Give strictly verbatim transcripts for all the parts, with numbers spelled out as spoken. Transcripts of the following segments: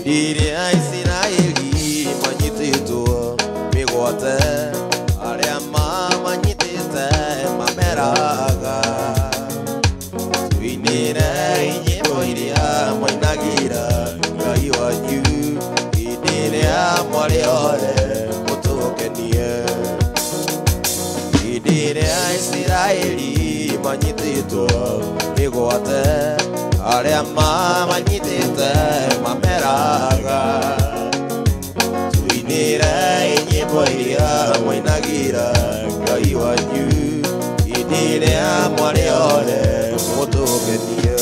Idire Isiraeli manyititwo migwate aria mamanyitite mameraga tuinire nyimbo iria mwainagira Ngai wanyu idire mwariore mutukenie idire Isiraeli manyititwo migwate aria mamanyitite mameraga tuinire nyimbo iria mwainagira Ngai wanyu idire mwariore mutukenie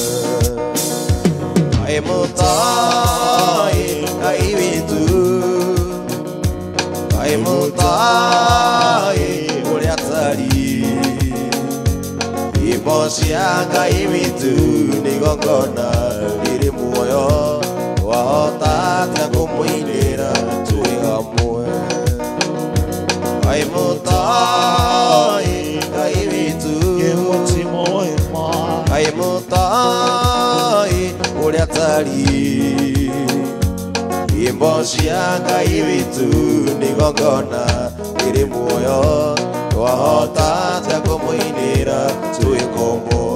Ngai mutai Ngai witu Ngai mutai uria tari Imbo cia Ngai witu ni gongona riri muoyo wahota atia kumuinira twi hamwe Ngai mutai Ngai witu Ngai mutai uria tari Imbo cia Ngai witu ni gongona riri muoyo wahota atia kumuinira twi kombo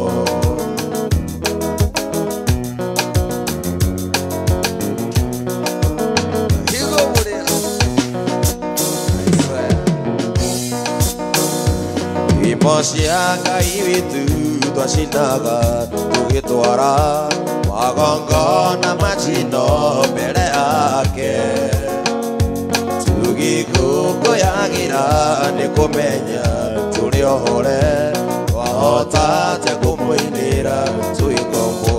Imbo cia Ngai witu twacinaga tugitwara magongona macino mbere yake tugikũngũyagira nĩ kũmenya tũrĩ ohore wahota atia kũmũinĩra twĩ ngombo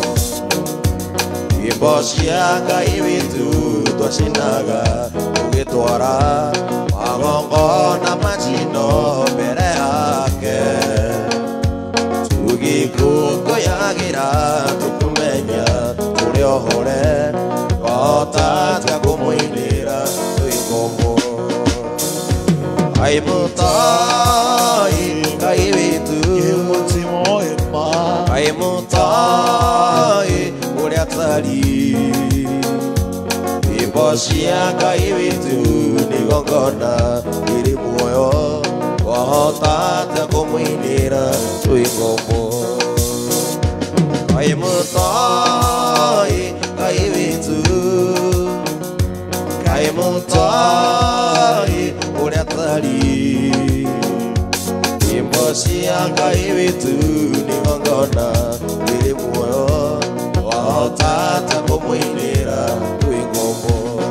Imbo cia Ngai witu twacinaga tugitwara magongona macino mbere yake tugikũngũyagira tũkũmenya tũrĩ ohore wahota atia kũmũinĩra twĩ ngombo Ngai mutai Ngai witu Ngai mutai uria tari Imbo cia Ngai witu ni gongona riri muoyo wahota atia kũmũinĩra twĩ ngombo Ngai mutai Ngai witu Ngai mutai uria tari Imbo cia Ngai witu ni gongona riri muoyo wahota atia kũmũinĩra twĩ ngombo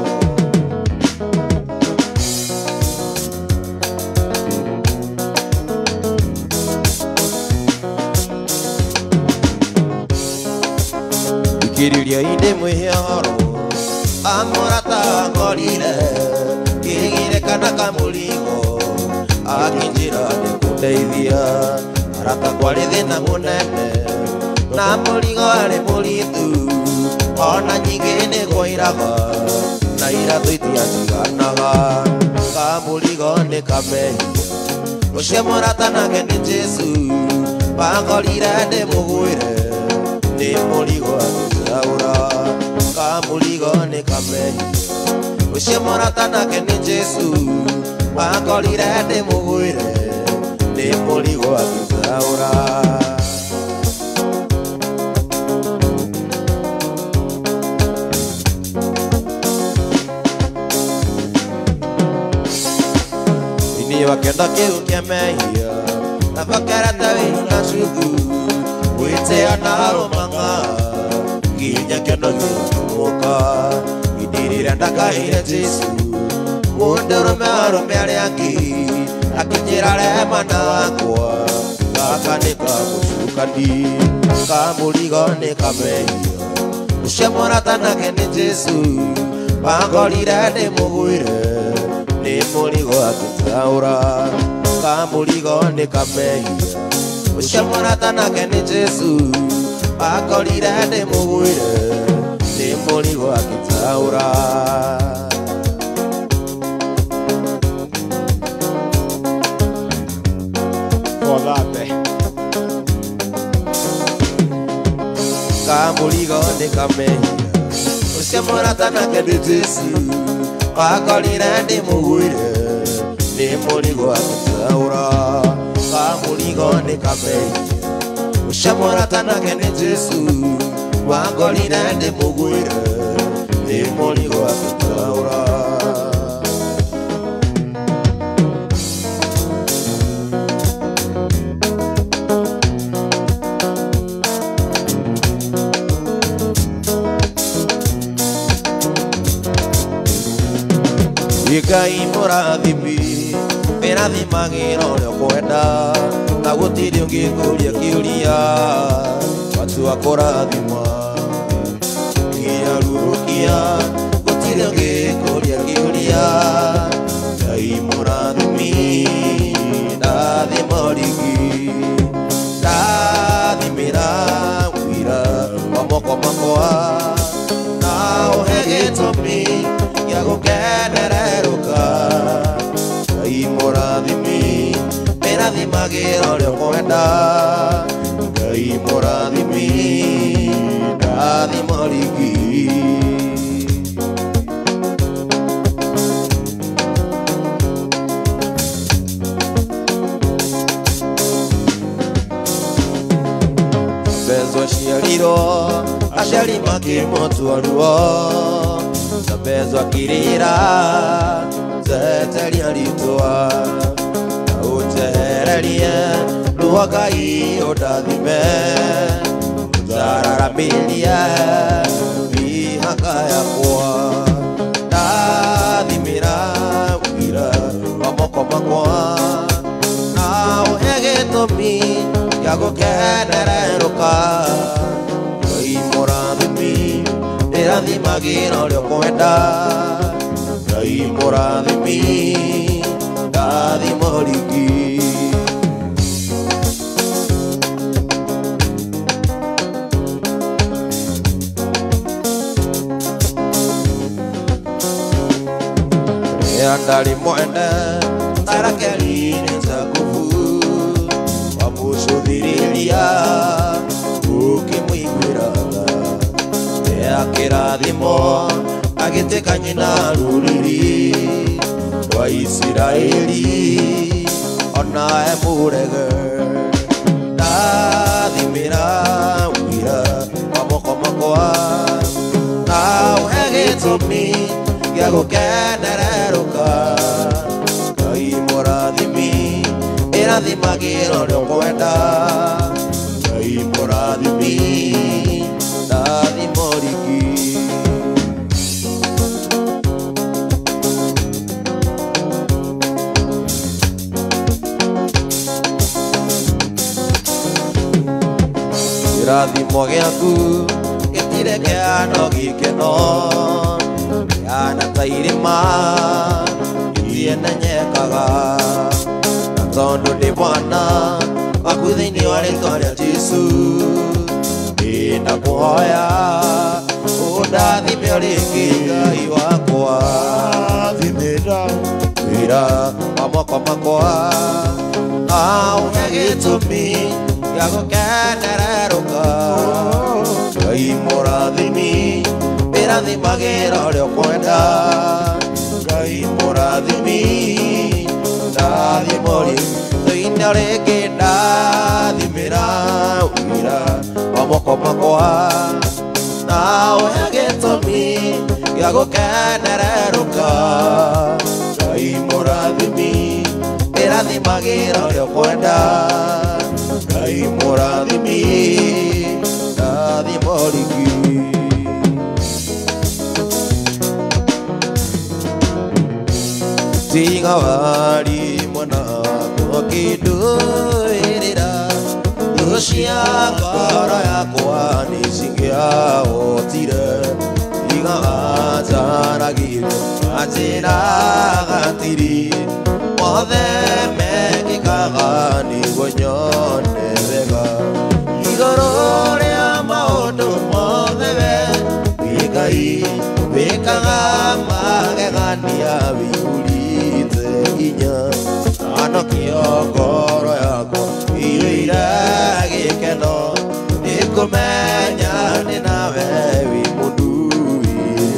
Kiriria inde mwihoro amurata ngorire kirigire kana kamuligo akinjira nikundeithia arata kwari thina munene na muligo ari muritu ona nyingi ni gwairaga na iratu itiatiganaga kamuligo ni kamehia ucio murata nake ni Jesu bangorire ndimugwire ni muligo agitaura kamuligo ni kamehia ucio murata nake ni Jesu bangorire ndimugwire ni muligo agitaura ini wakenda kiu kia mehia na bakarata winu na sugu wite anaromanga ginya kendo nyumuka idirira ndakaire Jesu mundurume arume ariangi akinjira rema nakwa gaka nikagucukani kamuligo ni kamehia ucio murata nake ni Jesu bangorire ndimugwire ni muligo agitaura kamuligo ni kamehia ucio murata nake ni Jesu bangorire ndimugwire ni muligo agitaura kamuligo ni kamehia Ucamũrata nake ndĩ Jesu wakorire ndĩmũgũire nĩ mũrigo agĩtaũra ka mũrigo nĩ kamei. Ucamũrata nake ndĩ Jesu wakorire ndĩmũgũire nĩ mũrigo agĩtaũra. Ngai mũrathimi mĩrathimagĩra ũrĩa ũkwenda na gũtirĩ ũngĩkũria kĩũria watua kũrathima kĩarurũkia gũtirĩ ũngĩkũria kĩũria. Ngai mũrathimi ndathima rigi ndathimĩra wĩra wa moko makwa na ũhe gĩtũmi gĩa gũkenererũka. Ngai mũrathimi mĩrathimagĩra ũrĩa ũkwenda. Ngai mũrathimi ndathima rigi Mbezo aciarirwo aciari makĩmũtwaruo na mbezo akĩrĩra zeteria ritwa na ũnjehererie ruo Ngai ũndathime ũnjararamirie mĩhaka yakwa. Ndathimĩra wĩra wa moko makwa na ũhe gĩtũmi gĩa gũkenererũka. Ngai mũrathimi ndĩrathimagĩra ũrĩa ũkwenda. Ngai mũrathimi ndathima rigi rĩrĩa ndarĩ mwene tarakeri-inĩ za nguvu wamũcũthĩrĩria ũkĩmũiguĩraga ya kĩrathimo agĩtuĩka nyina rũrĩrĩ rwa Isiraeli ona e mũrege. Ndathimĩra wĩra wa moko makwa na ũhe gĩtũmi gĩa gũkenererũka. Ngai mũrathimi mĩrathimagĩra ũrĩa ũkwenda. Ngai mũrathimi ndathima rigi kĩrathimo gĩaku gĩtirĩ kĩano gĩkeno kĩhana ta irĩma gĩtienyenyekaga na tondũ ndĩ mwana waku thĩinĩ wa rĩĩtwa rĩa Jesũ ndĩnakũhoya ũndathime rĩngĩ Ngai wakwa. Thimĩra wĩra wa moko makwa na ũhe gĩtũmi gĩa gũkenererũka. Ngai mũrathimi mĩrathimagĩra ũrĩa ũkwenda. Ngai mũrathimi ndathima rigi thĩinĩ rĩngĩ ndathimĩra wĩra wa moko makwa na ũhe gĩtũmi gĩa gũkenererũka. Ngai mũrathimi mĩrathimagĩra ũrĩa ũkwenda. Ngai mũrathimi ndathima rigi tiga warimũ na ũkĩndũĩrĩra thũ cia ngoro yakwa nĩcingĩahotire. Tiga wanjaragĩre anjĩraga atĩrĩ mothe mekĩkaga nĩguo nyone wega. Igũrũ rĩa maũndũ mothe we wĩ Ngai wĩkaga magegania wĩihũrĩte hinya. Anokia ngoro yakwa ĩiyũire gĩkeno nĩkũmenya nĩ nawe wĩ mũnduĩre.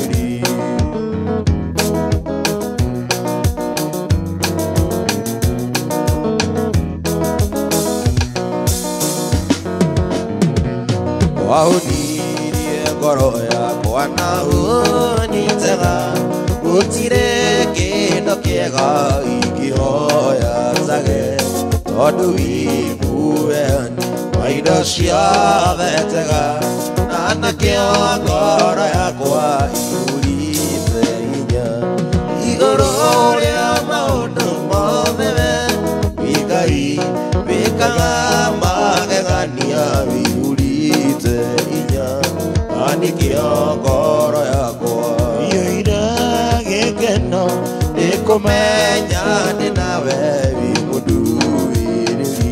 waunirie ngoro yakwa na unyitega gutire kindu kiega ingĩhoya njage tondu wimuheani wa indo ciothe njega na nakĩo ngoro yakwa ihurĩte hinya igũrũ rĩa maũndũ mothe we Ngai wĩkaga magegania wĩihũrĩte hinya na nĩkĩo ngoro yakwa ĩiyũire gĩkeno nĩ kũmenya ndĩ nawe wĩ mũndũ wĩrĩri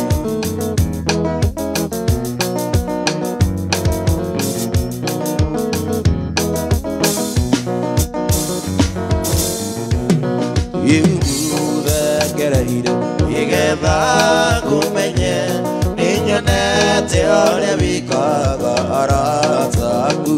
ĩgũthekereire nĩgetha ngũmenye nĩnyonete ũrĩa wĩkaga arata aku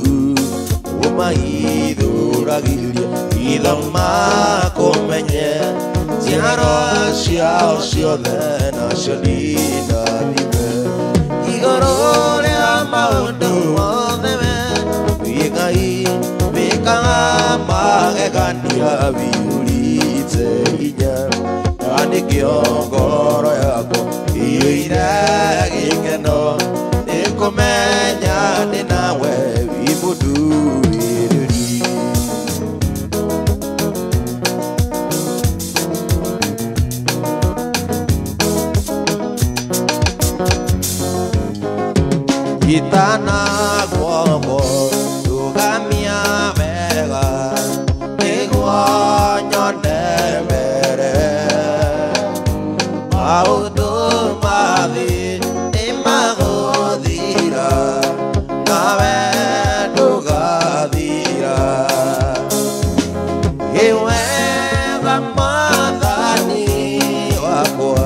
ũmahithũragĩria itho makũmenye njiarwa ciao ciothe nacio ndinathime igũrũ rĩa maũndũ mothe we wĩ Ngai wĩkaga magegania wĩihũrĩte hinya na nĩkĩo ngoro yakwa ĩiyũire gĩkeno nĩ kũmenya ndĩ nawe wĩ mũndũ wĩrĩri itanagwogwo rũgamia wega nĩguo nyone mbere maũndũ mathĩ nĩmagũthira nawe ndũgathira ĩwega Mwathani wakwa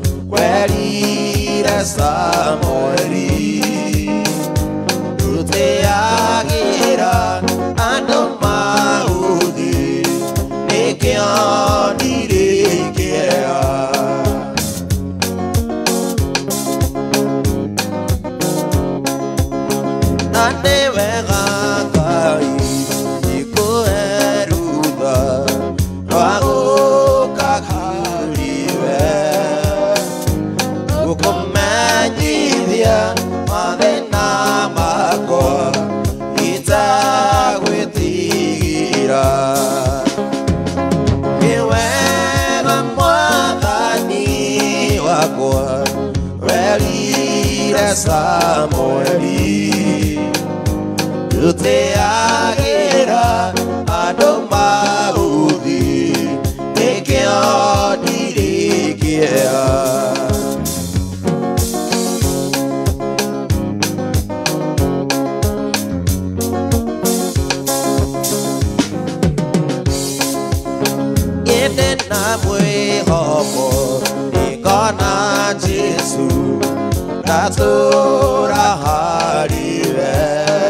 werire Samũeli ndũteagĩra andũ maũthĩ nĩkĩo ndirĩkĩra na nĩ wega Ngai ikũhe rutha rwa gũka kũriwe gũkũmenyithia mathĩna makwa itagwĩtigĩra nĩ wega Mwathani wakwa werire Samũeli ndũteagĩra andũ maũthĩ nĩkĩo ndirĩkĩra ndĩ na mwĩhoko nĩngona Jesũ ndatũũra harĩwe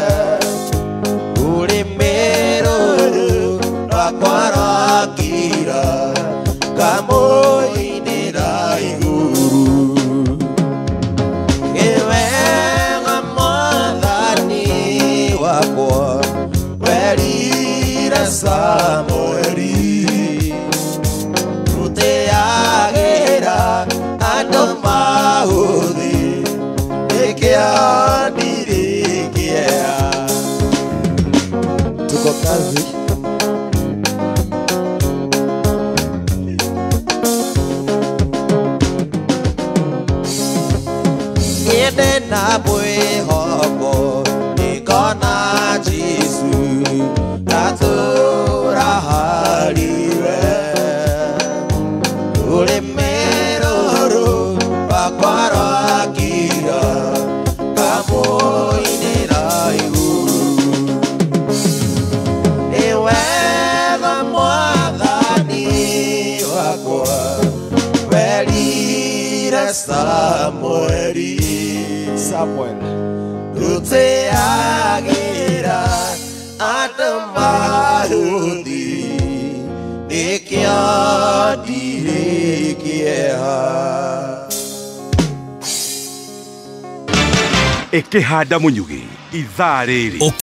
rũrĩmĩ rũrũ rwakwa rwakira ngamũinĩra igũrũ nĩ wega Mwathani wakwa werire Samũeli ndũteagĩra andũ maũthĩ nĩkĩo ndirĩkĩra tuko kazi ndĩ na mwĩhoko nĩngona Jesũ ndatũũra harĩwe rũrĩmĩ rũrũ rwakwa rwakira ngamũinĩra igũrũ nĩ wega Mwathani wakwa werire Samũeli Samuel ndũteagĩra andũ maũthĩ nĩkĩo ndirĩkĩra ikihanda munyugi ithaa riri.